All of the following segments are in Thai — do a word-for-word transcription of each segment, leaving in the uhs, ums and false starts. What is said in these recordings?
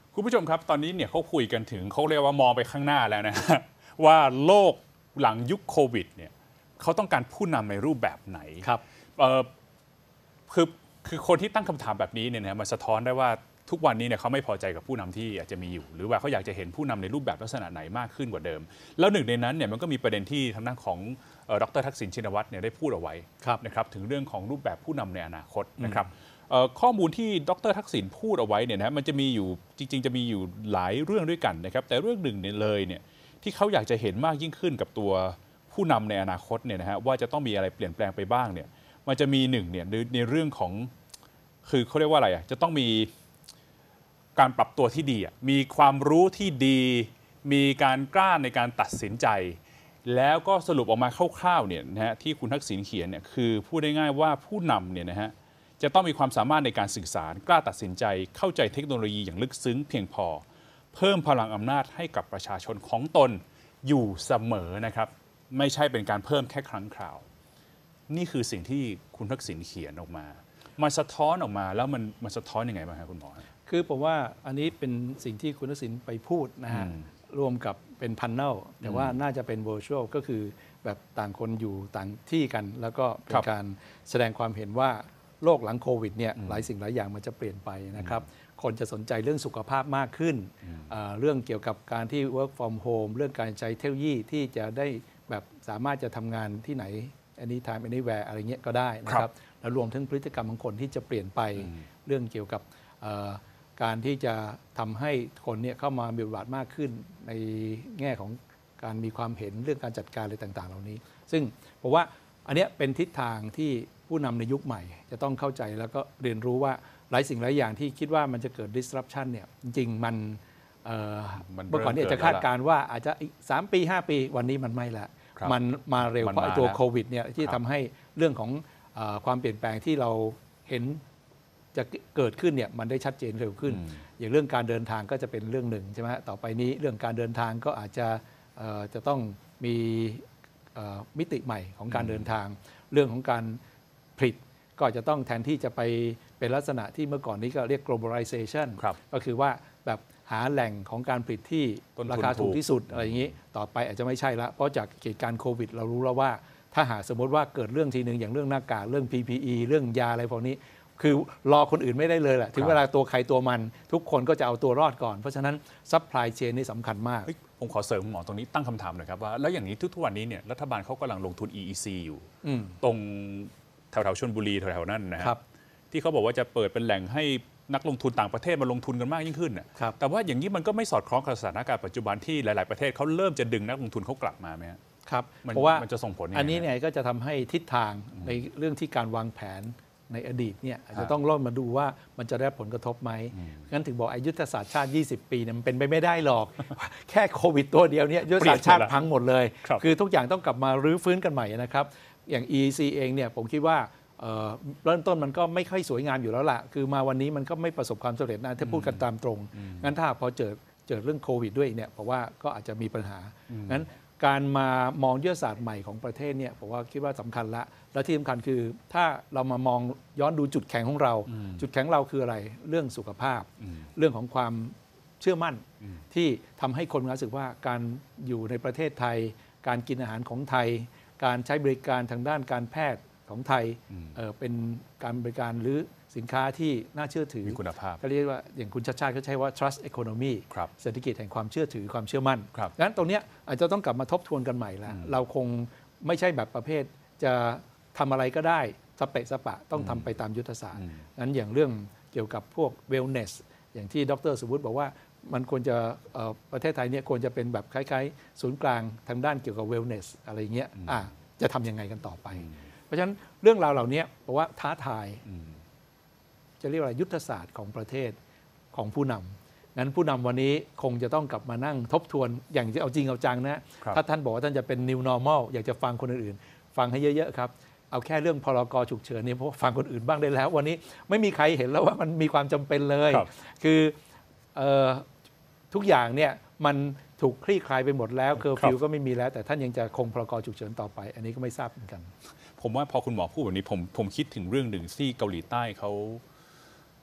คุณผู้ชมครับตอนนี้เนี่ยเขาคุยกันถึงเขาเรียกว่ามองไปข้างหน้าแล้วนะฮะว่าโลกหลังยุคโควิดเนี่ยเขาต้องการผู้นำในรูปแบบไหนครับเอ่อคือคือคนที่ตั้งคำถามแบบนี้เนี่ยนะมันสะท้อนได้ว่าทุกวันนี้เนี่ยเขาไม่พอใจกับผู้นำที่อาจจะมีอยู่หรือว่าเขาอยากจะเห็นผู้นำในรูปแบบลักษณะไหนมากขึ้นกว่าเดิมแล้วหนึ่งในนั้นเนี่ยมันก็มีประเด็นที่ทางด้านของดร.ทักษิณชินวัตรเนี่ยได้พูดเอาไว้นะครับถึงเรื่องของรูปแบบผู้นำในอนาคตนะครับข้อมูลที่ดร.ทักษิณพูดเอาไว้เนี่ยนะมันจะมีอยู่จริงๆจะมีอยู่หลายเรื่องด้วยกันนะครับแต่เรื่องหนึ่งเนี่ยเลยเนี่ยที่เขาอยากจะเห็นมากยิ่งขึ้นกับตัวผู้นำในอนาคตเนี่ยนะฮะว่าจะต้องมีอะไรเปลี่ยนแปลงไปบ้างเนี่ยมันจะมีหนึ่งเนี่ยในเรื่องของคือเขาเรียกว่าอะไรอ่ะจะต้องมีการปรับตัวที่ดีอ่ะมีความรู้ที่ดีมีการกล้าในการตัดสินใจแล้วก็สรุปออกมาคร่าวๆเนี่ยนะฮะที่คุณทักษิณเขียนเนี่ยคือพูดได้ง่ายว่าผู้นำเนี่ยนะฮะจะต้องมีความสามารถในการสื่อสารกล้าตัดสินใจเข้าใจเทคโนโลยีอย่างลึกซึ้งเพียงพอเพิ่มพลังอำนาจให้กับประชาชนของตนอยู่เสมอนะครับไม่ใช่เป็นการเพิ่มแค่ครั้งคราวนี่คือสิ่งที่คุณทักษิณเขียนออกมามันสะท้อนออกมาแล้วมันมันสะท้อนยังไงบ้างครับคุณหมอคือผมว่าอันนี้เป็นสิ่งที่คุณทักษิณไปพูดนะฮะรวมกับเป็นพันเนลแต่ว่าน่าจะเป็น virtual ก็คือแบบต่างคนอยู่ต่างที่กันแล้วก็เป็นการแสดงความเห็นว่าโลกหลังโควิดเนี่ยหลายสิ่งหลายอย่างมันจะเปลี่ยนไปนะครับคนจะสนใจเรื่องสุขภาพมากขึ้นเรื่องเกี่ยวกับการที่ work from home เรื่องการใช้เทคโนโลยีที่จะได้แบบสามารถจะทำงานที่ไหน anytime anywhere อะไรเงี้ยก็ได้นะครับแล้วรวมทั้งพฤติกรรมของคนที่จะเปลี่ยนไปเรื่องเกี่ยวกับการที่จะทำให้คนเนี่ยเข้ามามีบทบาทมากขึ้นในแง่ของการมีความเห็นเรื่องการจัดการอะไรต่างๆเหล่านี้ซึ่งผมว่าอันนี้เป็นทิศทางที่ผู้นำในยุคใหม่จะต้องเข้าใจแล้วก็เรียนรู้ว่าหลายสิ่งหลายอย่างที่คิดว่ามันจะเกิด disruption เนี่ยจริงๆมันเมื่อก่อนเนี่ยจะคาดการณ์ว่าอาจจะอีกสามปีห้าปีวันนี้มันไม่ละมันมาเร็วเพราะไอ้ตัวโควิดเนี่ยที่ทำให้เรื่องของความเปลี่ยนแปลงที่เราเห็นจะเกิดขึ้นเนี่ยมันได้ชัดเจนเร็วขึ้นอย่างเรื่องการเดินทางก็จะเป็นเรื่องหนึ่งใช่ไหมต่อไปนี้เรื่องการเดินทางก็อาจจะจะต้องมีมิติใหม่ของการเดินทางเรื่องของการผลิตก็จะต้องแทนที่จะไปเป็นลักษณะที่เมื่อก่อนนี้ก็เรียก globalization ก็คือว่าแบบหาแหล่งของการผลิตที่ราคาถูกที่สุดอะไรอย่างนี้ต่อไปอาจจะไม่ใช่ละเพราะจากเหตุการณ์โควิดเรารู้แล้วว่าถ้าหากสมมติว่าเกิดเรื่องทีหนึ่งอย่างเรื่องหน้ากากเรื่อง พี พี อี เรื่องยาอะไรพวกนี้คือรอคนอื่นไม่ได้เลยแหละถึงเวลาตัวใครตัวมันทุกคนก็จะเอาตัวรอดก่อนเพราะฉะนั้นซัพพลายเชนนี่สำคัญมากผมขอเสริมหมอตรงนี้ตั้งคำถามหน่อยครับว่าแล้วอย่างนี้ทุกๆวันนี้เนี่ยรัฐบาลเขากำลังลงทุน อี อี ซี อยู่ตรงแถวๆชลบุรีแถวๆนั้นนะครับที่เขาบอกว่าจะเปิดเป็นแหล่งให้นักลงทุนต่างประเทศมาลงทุนกันมากยิ่งขึ้นแต่ว่าอย่างนี้มันก็ไม่สอดคล้องกับสถานการณ์ปัจจุบันที่หลายๆประเทศเขาเริ่มจะดึงนักลงทุนเขากลับมาไหมครับเพราะว่ามันจะส่งผลอันนี้เนี่ยก็จะทำให้ทิศทางในเรื่องที่การวางแผนในอดีตเนี่ยอาจจะต้องร่อนมาดูว่ามันจะได้ผลกระทบไหมงั้นถึงบอกอายุทธศาสตร์ชาติยี่สิบปีเนี่ยมันเป็นไปไม่ได้หรอกแค่โควิดตัวเดียวเนี่ยยุทธศาสตร์ชาติพังหมดเลยคือทุกอย่างต้องกลับมารื้อฟื้นกันใหม่นะครับอย่าง อี อี ซี เองเนี่ยผมคิดว่าเริ่มต้นมันก็ไม่ค่อยสวยงามอยู่แล้วล่ะคือมาวันนี้มันก็ไม่ประสบความสำเร็จนะถ้าพูดกันตามตรงงั้นถ้าพอเจอเจอเรื่องโควิดด้วยเนี่ยเพราะว่าก็อาจจะมีปัญหางั้นการมามองยุทธศาสตร์ใหม่ของประเทศเนี่ยผมว่าคิดว่าสำคัญละและที่สำคัญคือถ้าเรามามองย้อนดูจุดแข็งของเราจุดแข็งเราคืออะไรเรื่องสุขภาพเรื่องของความเชื่อมั่นที่ทำให้คนรู้สึกว่าการอยู่ในประเทศไทยการกินอาหารของไทยการใช้บริการทางด้านการแพทย์ของไทย เอ่อ เป็นการบริการหรือสินค้าที่น่าเชื่อถือมีคุณภาพก็เรียกว่าอย่างคุณชาติชาติเขาใช้ว่า trust economy เศรษฐกิจแห่งความเชื่อถือความเชื่อมั่นงั้นตรงนี้อาจจะต้องกลับมาทบทวนกันใหม่แล้วเราคงไม่ใช่แบบประเภทจะทำอะไรก็ได้สเปะสปะต้องทำไปตามยุทธศาสตร์งั้นอย่างเรื่องเกี่ยวกับพวก wellness อย่างที่ดร.สุวุฒิบอกว่ามันควรจะประเทศไทยเนี่ยควรจะเป็นแบบคล้ายๆศูนย์กลางทางด้านเกี่ยวกับ wellness อะไรเงี้ยอ่ะจะทำยังไงกันต่อไปเพราะฉะนั้นเรื่องราวเหล่านี้บอกว่าท้าทายจะเรียกว่ายุทธศาสตร์ของประเทศของผู้นำงั้นผู้นำวันนี้คงจะต้องกลับมานั่งทบทวนอย่างที่เอาจริงเอาจังนะถ้าท่านบอกว่าท่านจะเป็น new normal อยากจะฟังคนอื่นๆฟังให้เยอะๆครับเอาแค่เรื่องพรกฉุกเฉินนี่เพราะฟังคนอื่นบ้างได้แล้ววันนี้ไม่มีใครเห็นแล้วว่ามันมีความจำเป็นเลยคือทุกอย่างเนี่ยมันถูกคลี่คลายไปหมดแล้วเคอร์ฟิวก็ไม่มีแล้วแต่ท่านยังจะคงพรกฉุกเฉินต่อไปอันนี้ก็ไม่ทราบเหมือนกันผมว่าพอคุณหมอพูดแบบนี้ผมผมคิดถึงเรื่องหนึ่งที่เกาหลีใต้เขาเ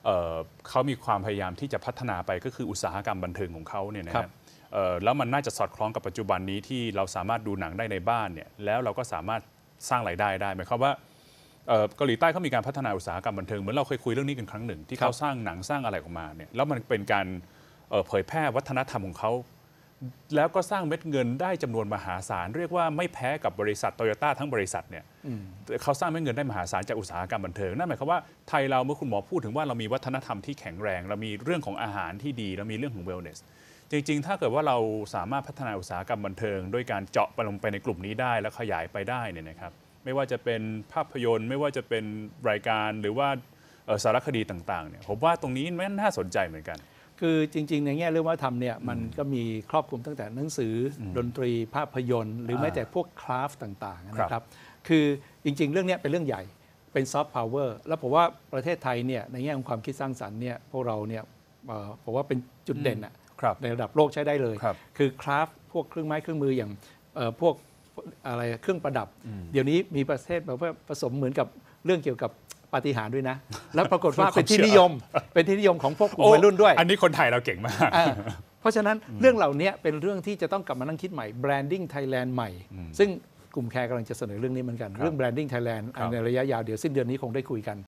เอ่อเขามีความพยายามที่จะพัฒนาไปก็คืออุตสาหกรรมบันเทิงของเขาเนี่ยนะคครัรับบ เอ่อแล้วมันน่าจะสอดคล้องกับปัจจุบันนี้ที่เราสามารถดูหนังได้ในบ้านเนี่ยแล้วเราก็สามารถสร้างรายได้ได้หมายความว่าเอ่อเกาหลีใต้เขามีการพัฒนาอุตสาหกรรมบันเทิงเหมือนเราเคยคุยเรื่องนี้กันครั้งหนึ่งที่เขาสร้างหนังสร้างอะไรออกมาเนี่ยแล้วมันเป็นการเอ่อเผยแพร่วัฒนธรรมของเขาแล้วก็สร้างเม็ดเงินได้จำนวนมหาศาลเรียกว่าไม่แพ้กับบริษัทโตโยต้าทั้งบริษัทเนี่ยเขาสร้างเม็ดเงินได้มหาศาลจากอุตสาหกรรมบันเทิงนั่นหมายความว่าไทยเราเมื่อคุณหมอพูดถึงว่าเรามีวัฒนธรรมที่แข็งแรงเรามีเรื่องของอาหารที่ดีเรามีเรื่องของ wellness จริงๆถ้าเกิดว่าเราสามารถพัฒนาอุตสาหกรรมบันเทิงด้วยการเจาะไปลงไปในกลุ่มนี้ได้แล้วขยายไปได้เนี่ยนะครับไม่ว่าจะเป็นภาพยนตร์ไม่ว่าจะเป็นรายการหรือว่าสารคดีต่างๆเนี่ยผมว่าตรงนี้มันน่าสนใจเหมือนกันคือจริงๆในแง่เรื่องวัฒนธรรมเนี่ยมันก็มีครอบคลุมตั้งแต่หนังสือดนตรีภาพยนตร์หรือแม้แต่พวกคราฟต์ต่างๆนะครับคือจริงๆเรื่องนี้เป็นเรื่องใหญ่เป็นซอฟต์พาวเวอร์แล้วผมว่าประเทศไทยเนี่ยในแง่ของความคิดสร้างสรรค์เนี่ยพวกเราเนี่ยผมว่าเป็นจุดเด่นอะในระดับโลกใช้ได้เลยคือคราฟต์พวกเครื่องไม้เครื่องมืออย่างพวกอะไรเครื่องประดับเดี๋ยวนี้มีประเทศแบบว่าผสมเหมือนกับเรื่องเกี่ยวกับปาฏิหาริย์ด้วยนะแล้วปรากฏว่าเป็นที่นิยมเป็นที่นิยมของพวกกลุ่มวัยรุ่นด้วยอันนี้คนไทยเราเก่งมากเพราะฉะนั้นเรื่องเหล่านี้เป็นเรื่องที่จะต้องกลับมานั่งคิดใหม่ branding Thailand ใหม่ซึ่งกลุ่มแคร์กำลังจะเสนอเรื่องนี้เหมือนกันเรื่อง branding Thailand ในระยะยาวเดี๋ยวสิ้นเดือนนี้คงได้คุยกัน